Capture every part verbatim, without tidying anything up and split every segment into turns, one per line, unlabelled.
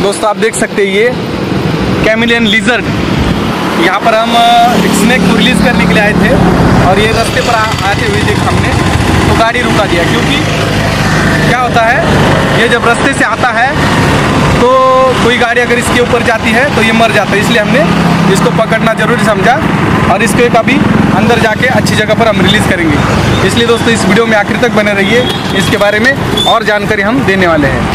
दोस्तों आप देख सकते हैं ये कैमिलियन लिजर्ड, यहाँ पर हम स्नेक को रिलीज़ करने के लिए आए थे और ये रास्ते पर आते हुए देखा हमने तो गाड़ी रुका दिया, क्योंकि क्या होता है ये जब रास्ते से आता है तो कोई गाड़ी अगर इसके ऊपर जाती है तो ये मर जाता है, इसलिए हमने इसको पकड़ना जरूरी समझा और इसको एक अभी अंदर जाके अच्छी जगह पर हम रिलीज़ करेंगे। इसलिए दोस्तों इस वीडियो में आखिर तक बने रहिए, इसके बारे में और जानकारी हम देने वाले हैं।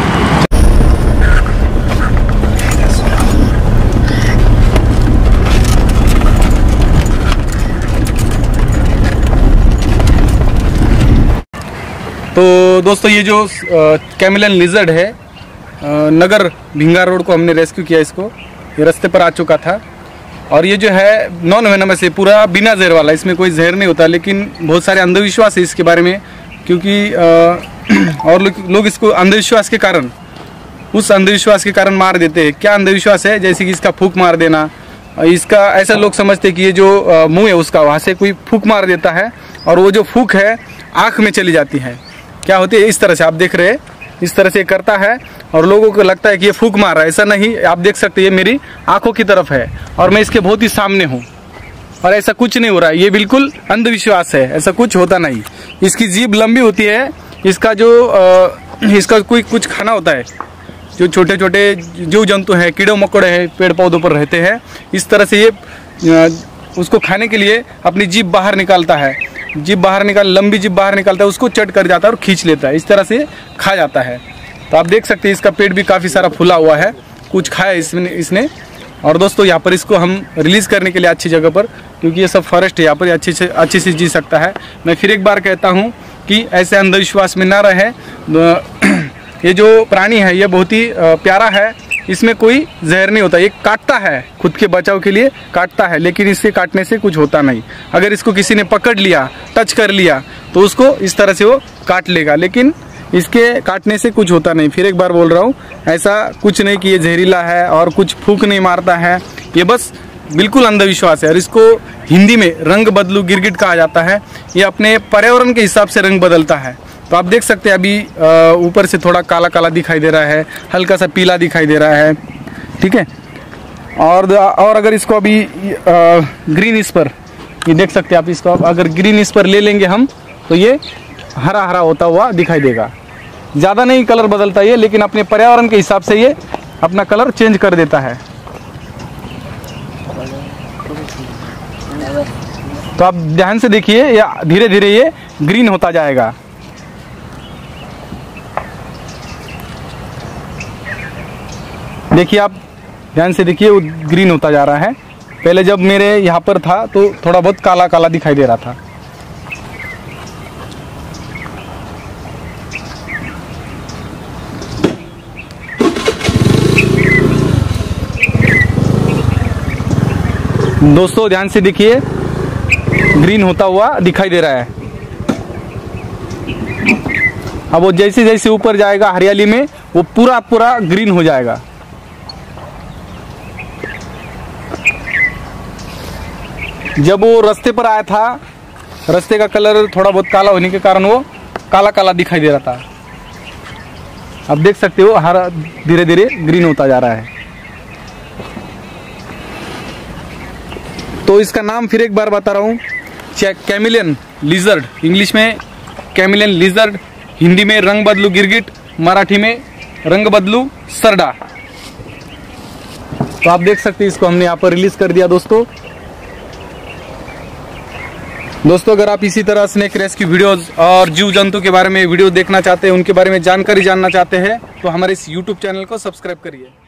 तो दोस्तों ये जो कैमिलियन लिजर्ड है, नगर भिंगा रोड को हमने रेस्क्यू किया, इसको ये रास्ते पर आ चुका था और ये जो है नॉन वेनमस है, पूरा बिना जहर वाला, इसमें कोई जहर नहीं होता। लेकिन बहुत सारे अंधविश्वास है इसके बारे में, क्योंकि और लोग, लोग इसको अंधविश्वास के कारण उस अंधविश्वास के कारण मार देते हैं। क्या अंधविश्वास है? जैसे कि इसका फूंक मार देना, इसका ऐसा लोग समझते हैं कि ये जो मुँह है उसका वहाँ से कोई फूंक मार देता है और वो जो फूंक है आँख में चली जाती है। क्या होती है? इस तरह से आप देख रहे हैं, इस तरह से करता है और लोगों को लगता है कि ये फूंक मार रहा है। ऐसा नहीं, आप देख सकते हैं ये मेरी आंखों की तरफ है और मैं इसके बहुत ही सामने हूँ और ऐसा कुछ नहीं हो रहा है। ये बिल्कुल अंधविश्वास है, ऐसा कुछ होता नहीं। इसकी जीभ लंबी होती है, इसका जो आ, इसका कोई कुछ खाना होता है, जो छोटे छोटे जीव जंतु हैं, कीड़े मकोड़े हैं, पेड़ पौधों पर रहते हैं, इस तरह से ये आ, उसको खाने के लिए अपनी जीभ बाहर निकालता है, जीभ बाहर निकाल लंबी जीभ बाहर निकालता है, उसको चट कर जाता है और खींच लेता है, इस तरह से खा जाता है। तो आप देख सकते हैं इसका पेट भी काफ़ी सारा फूला हुआ है, कुछ खाया इसने इसने और दोस्तों यहाँ पर इसको हम रिलीज़ करने के लिए अच्छी जगह पर, क्योंकि ये सब फॉरेस्ट है, यहाँ पर अच्छी से अच्छी से जी सकता है। मैं फिर एक बार कहता हूँ कि ऐसे अंधविश्वास में ना रहे। ये जो प्राणी है ये बहुत ही प्यारा है, इसमें कोई जहर नहीं होता। ये काटता है, खुद के बचाव के लिए काटता है, लेकिन इसके काटने से कुछ होता नहीं। अगर इसको किसी ने पकड़ लिया, टच कर लिया तो उसको इस तरह से वो काट लेगा, लेकिन इसके काटने से कुछ होता नहीं। फिर एक बार बोल रहा हूँ, ऐसा कुछ नहीं कि ये जहरीला है और कुछ फूंक नहीं मारता है, ये बस बिल्कुल अंधविश्वास है। और इसको हिंदी में रंग बदलू गिरगिट कहा जाता है। ये अपने पर्यावरण के हिसाब से रंग बदलता है। तो आप देख सकते हैं अभी ऊपर से थोड़ा काला काला दिखाई दे रहा है, हल्का सा पीला दिखाई दे रहा है, ठीक है। और और अगर इसको अभी आ, ग्रीन इस पर, ये देख सकते हैं आप, इसको अगर ग्रीन इस पर ले लेंगे हम तो ये हरा हरा होता हुआ दिखाई देगा। ज़्यादा नहीं कलर बदलता ये, लेकिन अपने पर्यावरण के हिसाब से ये अपना कलर चेंज कर देता है। तो आप ध्यान से देखिए, या धीरे धीरे ये ग्रीन होता जाएगा। देखिए, आप ध्यान से देखिए, वो ग्रीन होता जा रहा है। पहले जब मेरे यहाँ पर था तो थोड़ा बहुत काला काला दिखाई दे रहा था। दोस्तों ध्यान से देखिए, ग्रीन होता हुआ दिखाई दे रहा है। अब वो जैसे जैसे ऊपर जाएगा हरियाली में, वो पूरा पूरा ग्रीन हो जाएगा। जब वो रास्ते पर आया था, रास्ते का कलर थोड़ा बहुत काला होने के कारण वो काला काला दिखाई दे रहा था। आप देख सकते हो हरा धीरे धीरे ग्रीन होता जा रहा है। तो इसका नाम फिर एक बार बता रहा हूँ, कैमिलियन लिजर्ड, इंग्लिश में कैमिलियन लिजर्ड, हिंदी में रंग बदलू गिरगिट, मराठी में रंग बदलू सरडा। तो आप देख सकते हैं इसको हमने यहाँ पर रिलीज कर दिया। दोस्तों दोस्तों अगर आप इसी तरह स्नेक रेस्क्यू वीडियोस और जीव जंतु के बारे में वीडियो देखना चाहते हैं, उनके बारे में जानकारी जानना चाहते हैं, तो हमारे इस यूट्यूब चैनल को सब्सक्राइब करिए।